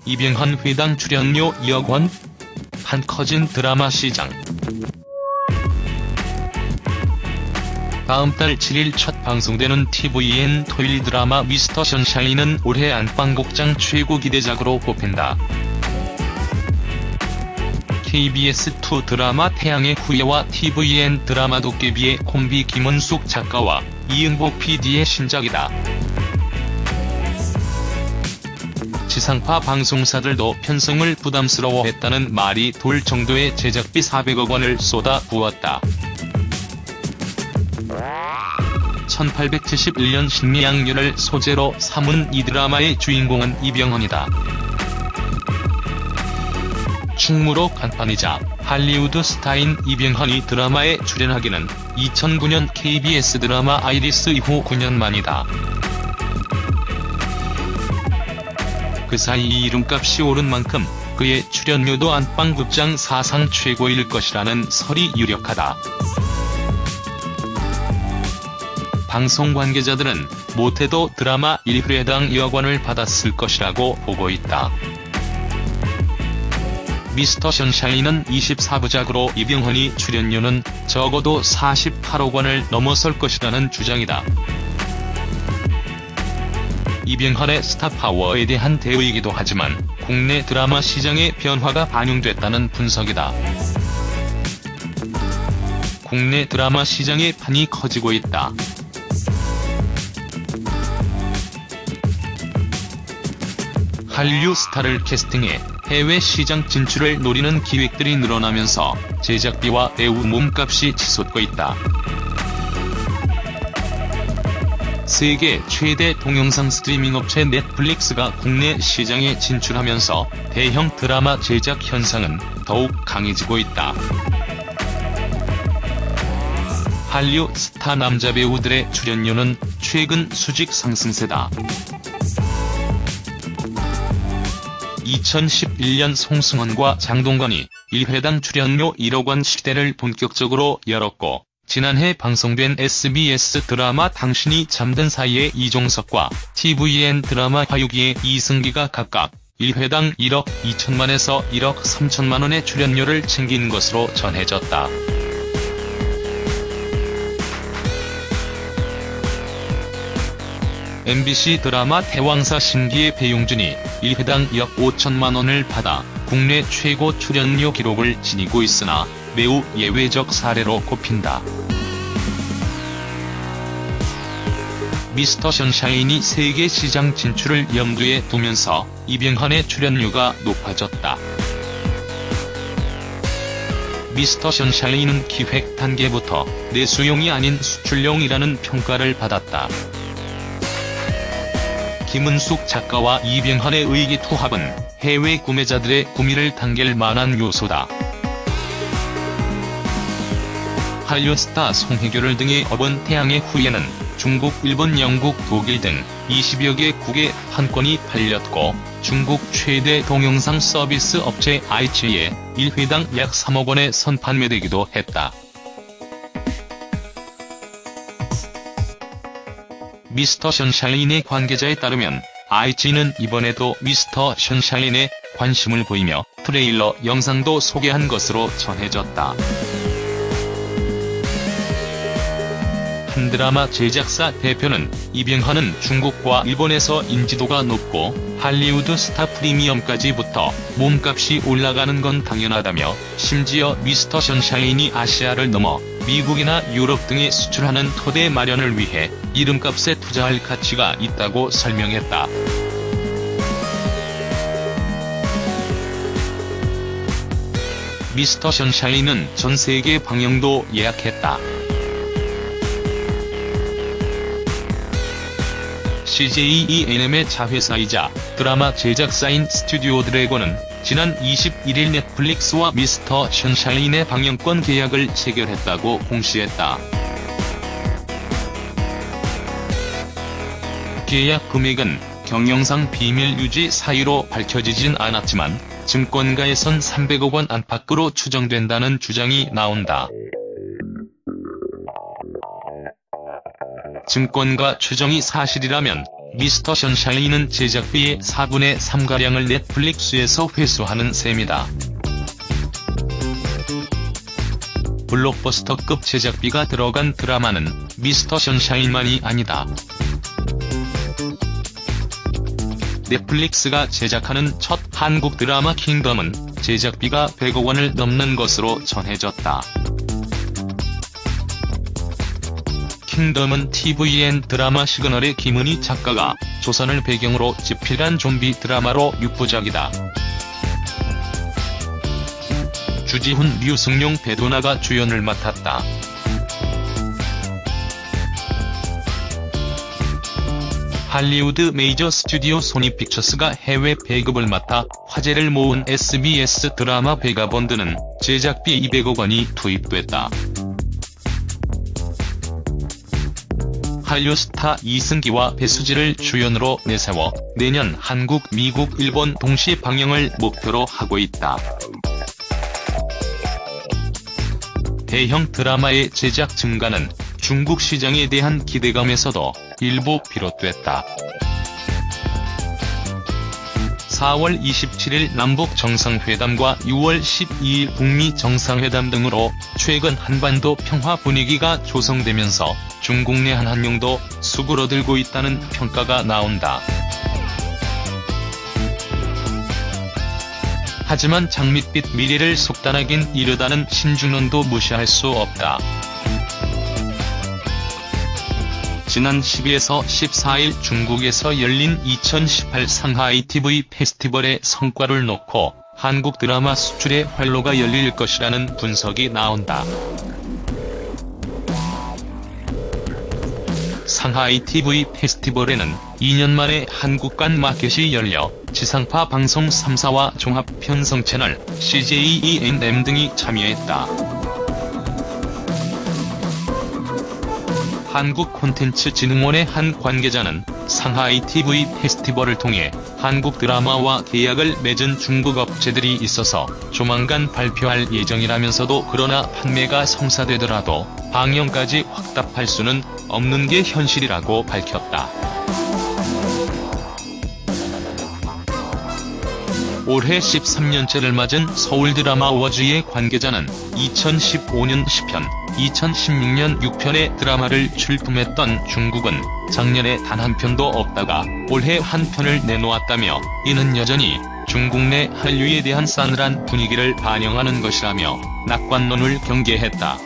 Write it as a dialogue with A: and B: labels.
A: 이병헌 회당 출연료 2억 원? 한 커진 드라마 시장. 다음 달 7일 첫 방송되는 tvN 토요일 드라마 미스터 선샤인은 올해 안방극장 최고 기대작으로 꼽힌다. KBS2 드라마 태양의 후예와 tvN 드라마 도깨비의 콤비 김은숙 작가와 이응복 PD의 신작이다. 지상파 방송사들도 편성을 부담스러워했다는 말이 돌 정도의 제작비 400억 원을 쏟아부었다. 1871년 신미양요를 소재로 삼은 이 드라마의 주인공은 이병헌이다. 충무로 간판이자 할리우드 스타인 이병헌이 드라마에 출연하기는 2009년 KBS 드라마 아이리스 이후 9년 만이다. 그 사이 이름값이 오른 만큼 그의 출연료도 안방극장 사상 최고일 것이라는 설이 유력하다. 방송 관계자들은 못해도 드라마 1회당 2억 원을 받았을 것이라고 보고 있다. 미스터 선샤인은 24부작으로 이병헌이 출연료는 적어도 48억 원을 넘어설 것이라는 주장이다. 이병헌의 스타파워에 대한 대우이기도 하지만 국내 드라마 시장의 변화가 반영됐다는 분석이다. 국내 드라마 시장의 판이 커지고 있다. 한류 스타를 캐스팅해 해외 시장 진출을 노리는 기획들이 늘어나면서 제작비와 배우 몸값이 치솟고 있다. 세계 최대 동영상 스트리밍 업체 넷플릭스가 국내 시장에 진출하면서 대형 드라마 제작 현상은 더욱 강해지고 있다. 한류 스타 남자 배우들의 출연료는 최근 수직 상승세다. 2011년 송승헌과 장동건이 1회당 출연료 1억 원 시대를 본격적으로 열었고, 지난해 방송된 SBS 드라마 당신이 잠든 사이의 이종석과 tvN 드라마 화유기의 이승기가 각각 1회당 1억 2천만에서 1억 3천만 원의 출연료를 챙긴 것으로 전해졌다. MBC 드라마 대왕사 신기의 배용준이 1회당 2억 5천만 원을 받아 국내 최고 출연료 기록을 지니고 있으나 매우 예외적 사례로 꼽힌다. 미스터 선샤인이 세계 시장 진출을 염두에 두면서 이병헌의 출연료가 높아졌다. 미스터 선샤인은 기획 단계부터 내수용이 아닌 수출용이라는 평가를 받았다. 김은숙 작가와 이병헌의 의기투합은 해외 구매자들의 구미를 당길 만한 요소다. 한류 스타 송혜교를 등에 업은 태양의 후예는 중국, 일본, 영국, 독일 등 20여 개국에 판권이 팔렸고, 중국 최대 동영상 서비스 업체 아이치에 1회당 약 3억 원에 선판매되기도 했다. 미스터 선샤인의 관계자에 따르면 아이치는 이번에도 미스터 선샤인에 관심을 보이며 트레일러 영상도 소개한 것으로 전해졌다. 한 드라마 제작사 대표는 이병헌은 중국과 일본에서 인지도가 높고 할리우드 스타 프리미엄까지 붙어 몸값이 올라가는 건 당연하다며, 심지어 미스터 선샤인이 아시아를 넘어 미국이나 유럽 등에 수출하는 토대 마련을 위해 이름값에 투자할 가치가 있다고 설명했다. 미스터 선샤인은 전 세계 방영도 예약했다. CJENM의 자회사이자 드라마 제작사인 스튜디오 드래곤은 지난 21일 넷플릭스와 미스터 선샤인의 방영권 계약을 체결했다고 공시했다. 계약 금액은 경영상 비밀 유지 사유로 밝혀지진 않았지만 증권가에선 300억 원 안팎으로 추정된다는 주장이 나온다. 증권가 추정이 사실이라면 미스터 선샤인은 제작비의 4분의 3가량을 넷플릭스에서 회수하는 셈이다. 블록버스터급 제작비가 들어간 드라마는 미스터 선샤인만이 아니다. 넷플릭스가 제작하는 첫 한국 드라마 킹덤은 제작비가 100억 원을 넘는 것으로 전해졌다. 킹덤은 tvN 드라마 시그널의 김은희 작가가 조선을 배경으로 집필한 좀비 드라마로 6부작이다. 주지훈, 류승룡, 배도나가 주연을 맡았다. 할리우드 메이저 스튜디오 소니픽처스가 해외 배급을 맡아 화제를 모은 SBS 드라마 베가본드는 제작비 200억 원이 투입됐다. 한류 스타 이승기와 배수지를 주연으로 내세워 내년 한국, 미국, 일본 동시 방영을 목표로 하고 있다. 대형 드라마의 제작 증가는 중국 시장에 대한 기대감에서도 일부 비롯됐다. 4월 27일 남북 정상회담과 6월 12일 북미 정상회담 등으로 최근 한반도 평화 분위기가 조성되면서 중국 내 한한령도 수그러들고 있다는 평가가 나온다. 하지만 장밋빛 미래를 속단하긴 이르다는 신중론도 무시할 수 없다. 지난 12에서 14일 중국에서 열린 2018 상하이 TV 페스티벌의 성과를 놓고 한국 드라마 수출의 활로가 열릴 것이라는 분석이 나온다. 상하이 TV 페스티벌에는 2년 만에 한국관 마켓이 열려 지상파 방송 3사와 종합 편성 채널 CJ, E&M 등이 참여했다. 한국콘텐츠진흥원의 한 관계자는 상하이 TV 페스티벌을 통해 한국 드라마와 계약을 맺은 중국 업체들이 있어서 조만간 발표할 예정이라면서도 그러나 판매가 성사되더라도 방영까지 확답할 수는 없는 게 현실이라고 밝혔다. 올해 13년째를 맞은 서울드라마 어워즈의 관계자는 2015년 10편, 2016년 6편의 드라마를 출품했던 중국은 작년에 단 한 편도 없다가 올해 한 편을 내놓았다며 이는 여전히 중국 내 한류에 대한 싸늘한 분위기를 반영하는 것이라며 낙관론을 경계했다.